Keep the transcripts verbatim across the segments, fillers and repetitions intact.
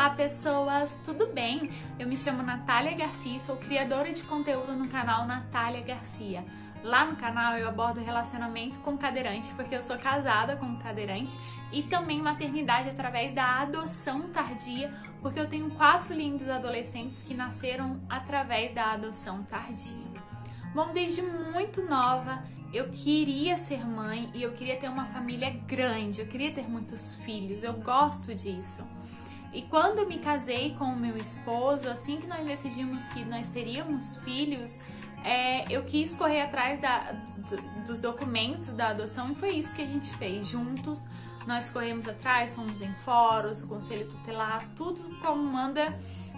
Olá pessoas, tudo bem? Eu me chamo Natália Garcia, sou criadora de conteúdo no canal Natália Garcia. Lá no canal eu abordo relacionamento com cadeirante, porque eu sou casada com um cadeirante, e também maternidade através da adoção tardia, porque eu tenho quatro lindos adolescentes que nasceram através da adoção tardia. Bom, desde muito nova eu queria ser mãe e eu queria ter uma família grande, eu queria ter muitos filhos, eu gosto disso. E quando eu me casei com o meu esposo, assim que nós decidimos que nós teríamos filhos, é, eu quis correr atrás da, dos documentos da adoção e foi isso que a gente fez juntos. Nós corremos atrás, fomos em fóruns, o conselho tutelar, tudo como manda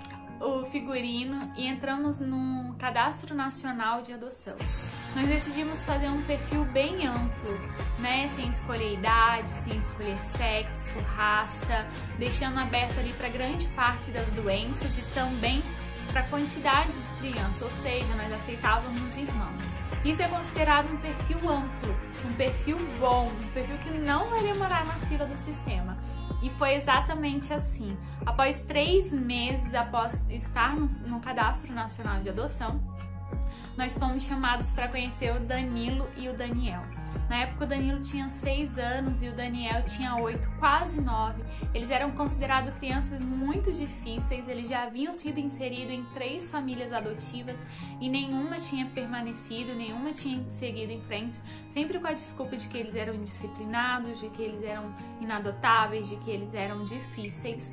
o figurino, e entramos no Cadastro Nacional de Adoção. Nós decidimos fazer um perfil bem amplo, né? Sem escolher idade, sem escolher sexo, raça, deixando aberto ali para grande parte das doenças e também para a quantidade de crianças, ou seja, nós aceitávamos irmãos. Isso é considerado um perfil amplo, um perfil bom, um perfil que não vai demorar na fila do sistema. E foi exatamente assim. Após três meses após estar no, no Cadastro Nacional de Adoção, nós fomos chamados para conhecer o Danilo e o Daniel. Na época o Danilo tinha seis anos e o Daniel tinha oito, quase nove. Eles eram considerados crianças muito difíceis, eles já haviam sido inseridos em três famílias adotivas e nenhuma tinha permanecido, nenhuma tinha seguido em frente, sempre com a desculpa de que eles eram indisciplinados, de que eles eram inadotáveis, de que eles eram difíceis.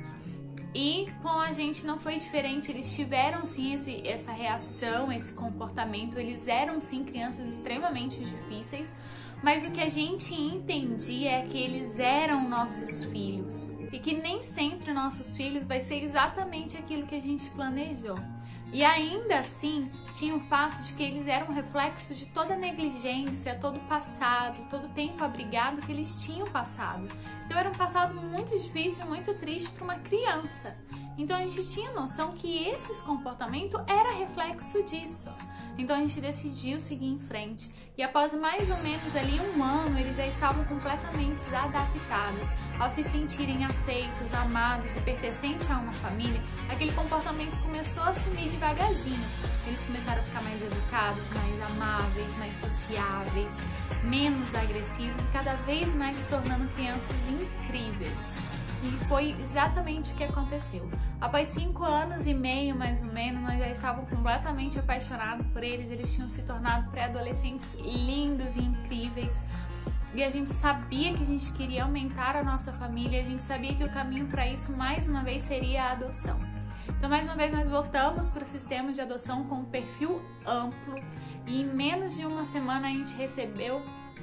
E com a gente não foi diferente, eles tiveram sim esse, essa reação, esse comportamento, eles eram sim crianças extremamente difíceis, mas o que a gente entendia é que eles eram nossos filhos e que nem sempre nossos filhos vai ser exatamente aquilo que a gente planejou. E ainda assim, tinha o fato de que eles eram reflexo de toda a negligência, todo o passado, todo o tempo abrigado que eles tinham passado. Então era um passado muito difícil, muito triste para uma criança. Então a gente tinha noção que esse comportamento era reflexo disso. Então a gente decidiu seguir em frente. E após mais ou menos ali um ano, eles já estavam completamente adaptados. Ao se sentirem aceitos, amados e pertencentes a uma família, aquele comportamento começou a assumir devagarzinho. Eles começaram a ficar mais educados, mais amáveis, mais sociáveis, menos agressivos e cada vez mais se tornando crianças incríveis. E foi exatamente o que aconteceu. Após cinco anos e meio, mais ou menos, nós já estávamos completamente apaixonados por eles. Eles tinham se tornado pré-adolescentes lindos e incríveis. E a gente sabia que a gente queria aumentar a nossa família. A gente sabia que o caminho para isso, mais uma vez, seria a adoção. Então, mais uma vez, nós voltamos para o sistema de adoção com um perfil amplo. E em menos de uma semana, a gente recebeu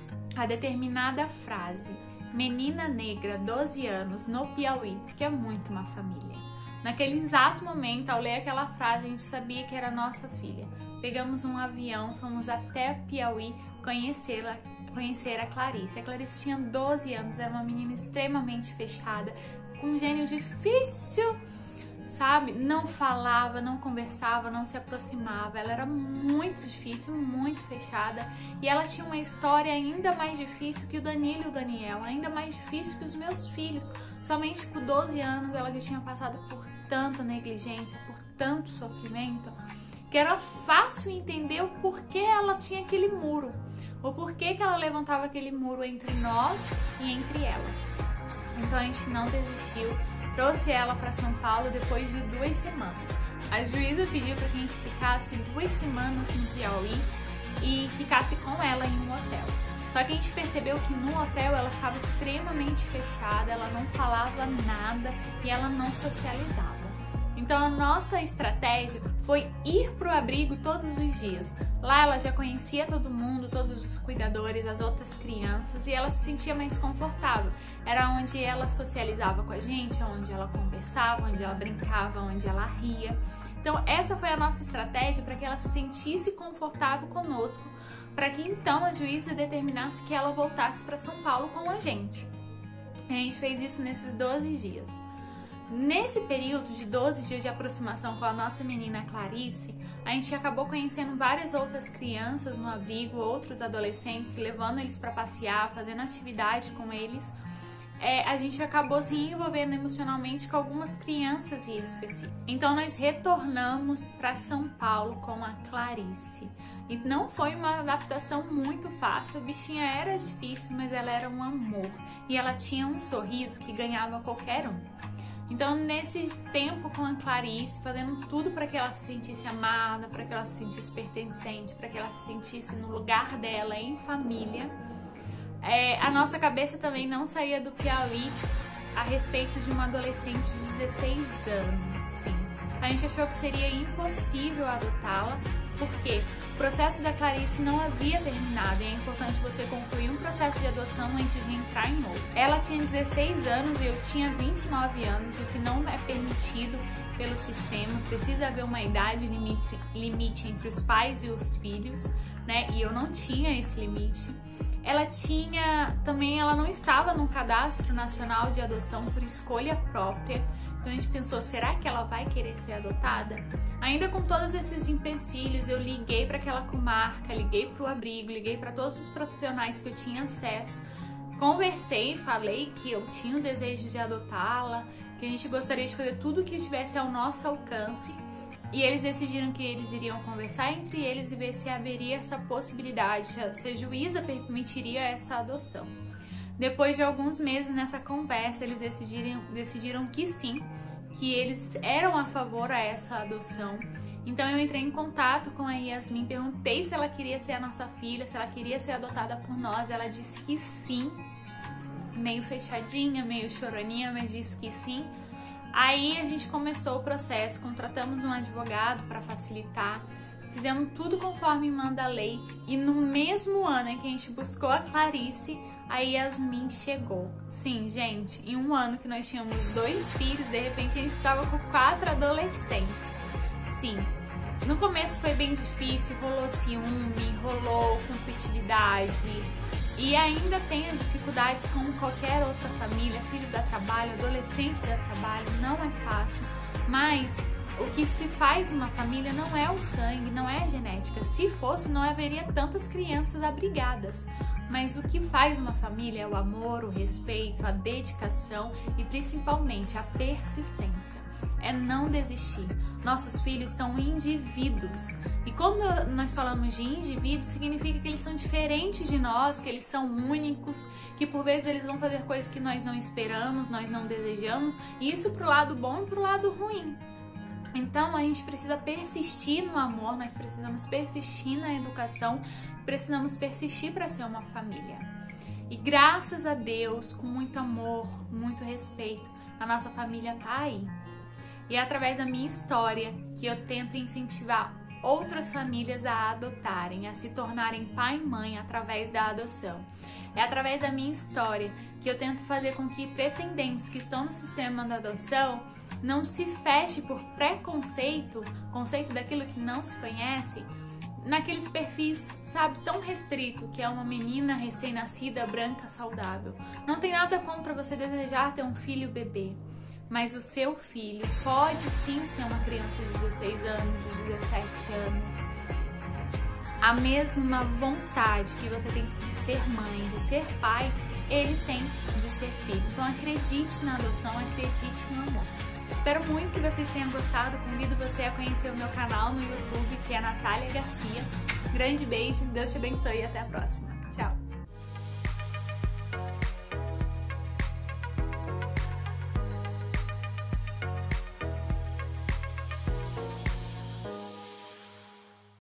a determinada frase: menina negra, doze anos, no Piauí, que é muito uma família. Naquele exato momento, ao ler aquela frase, a gente sabia que era nossa filha. Pegamos um avião, fomos até Piauí conhecê-la, conhecer a Clarice. A Clarice tinha doze anos, era uma menina extremamente fechada, com um gênio difícil, sabe? Não falava, não conversava, não se aproximava. Ela era muito difícil, muito fechada. E ela tinha uma história ainda mais difícil que o Danilo e o Daniel, ainda mais difícil que os meus filhos. Somente com doze anos ela já tinha passado por tanta negligência, por tanto sofrimento, que era fácil entender o porquê ela tinha aquele muro, o porquê que ela levantava aquele muro entre nós e entre ela. Então a gente não desistiu, trouxe ela para São Paulo depois de duas semanas. A juíza pediu para que a gente ficasse duas semanas em Piauí e ficasse com ela em um hotel. Só que a gente percebeu que no hotel ela ficava extremamente fechada, ela não falava nada e ela não socializava. Então a nossa estratégia foi ir pro abrigo todos os dias. Lá ela já conhecia todo mundo, todos os cuidadores, as outras crianças, e ela se sentia mais confortável. Era onde ela socializava com a gente, onde ela conversava, onde ela brincava, onde ela ria. Então essa foi a nossa estratégia para que ela se sentisse confortável conosco, para que então a juíza determinasse que ela voltasse para São Paulo com a gente. A gente fez isso nesses doze dias. Nesse período de doze dias de aproximação com a nossa menina Clarice, a gente acabou conhecendo várias outras crianças no abrigo, outros adolescentes, levando eles para passear, fazendo atividade com eles. é, a gente acabou se envolvendo emocionalmente com algumas crianças em específico. Então nós retornamos para São Paulo com a Clarice. E não foi uma adaptação muito fácil, a bichinha era difícil, mas ela era um amor. E ela tinha um sorriso que ganhava qualquer um. Então, nesse tempo com a Clarice, fazendo tudo para que ela se sentisse amada, para que ela se sentisse pertencente, para que ela se sentisse no lugar dela, em família, é, a nossa cabeça também não saía do Piauí a respeito de uma adolescente de dezesseis anos, sim. A gente achou que seria impossível adotá-la, porque o processo da Clarice não havia terminado e é importante você concluir um processo de adoção antes de entrar em outro. Ela tinha dezesseis anos e eu tinha vinte e nove anos, o que não é permitido pelo sistema. Precisa haver uma idade limite, limite entre os pais e os filhos, né? E eu não tinha esse limite. Ela tinha, também ela não estava no cadastro nacional de adoção por escolha própria. Então a gente pensou, será que ela vai querer ser adotada? Ainda com todos esses empecilhos, eu liguei para aquela comarca, liguei para o abrigo, liguei para todos os profissionais que eu tinha acesso. Conversei, falei que eu tinha o desejo de adotá-la, que a gente gostaria de fazer tudo o que estivesse ao nosso alcance. E eles decidiram que eles iriam conversar entre eles e ver se haveria essa possibilidade, se a juíza permitiria essa adoção. Depois de alguns meses nessa conversa, eles decidiram, decidiram que sim, que eles eram a favor a essa adoção. Então eu entrei em contato com a Yasmin, perguntei se ela queria ser a nossa filha, se ela queria ser adotada por nós. Ela disse que sim, meio fechadinha, meio choroninha, mas disse que sim. Aí a gente começou o processo, contratamos um advogado para facilitar. Fizemos tudo conforme manda a lei e no mesmo ano em que a gente buscou a Clarice, a Yasmin chegou. Sim, gente, em um ano que nós tínhamos dois filhos, de repente a gente estava com quatro adolescentes. Sim, no começo foi bem difícil, rolou ciúme, rolou competitividade e ainda tem as dificuldades como qualquer outra família, filho dá trabalho, adolescente dá trabalho, não é fácil, mas o que se faz uma família não é o sangue, não é a genética. Se fosse, não haveria tantas crianças abrigadas. Mas o que faz uma família é o amor, o respeito, a dedicação e principalmente a persistência. É não desistir. Nossos filhos são indivíduos. E quando nós falamos de indivíduos, significa que eles são diferentes de nós, que eles são únicos, que por vezes eles vão fazer coisas que nós não esperamos, nós não desejamos. E isso pro lado bom e pro lado ruim. Então a gente precisa persistir no amor, nós precisamos persistir na educação, precisamos persistir para ser uma família. E graças a Deus, com muito amor, muito respeito, a nossa família tá aí. E é através da minha história que eu tento incentivar outras famílias a adotarem, a se tornarem pai e mãe através da adoção. É através da minha história que eu tento fazer com que pretendentes que estão no sistema da adoção não se feche por preconceito, conceito daquilo que não se conhece, naqueles perfis, sabe, tão restrito, que é uma menina recém-nascida, branca, saudável. Não tem nada contra você desejar ter um filho bebê, mas o seu filho pode sim ser uma criança de dezesseis anos, de dezessete anos. A mesma vontade que você tem de ser mãe, de ser pai, ele tem de ser filho. Então acredite na adoção, acredite no amor. Espero muito que vocês tenham gostado. Convido você a conhecer o meu canal no YouTube, que é Natália Garcia. Grande beijo, Deus te abençoe e até a próxima.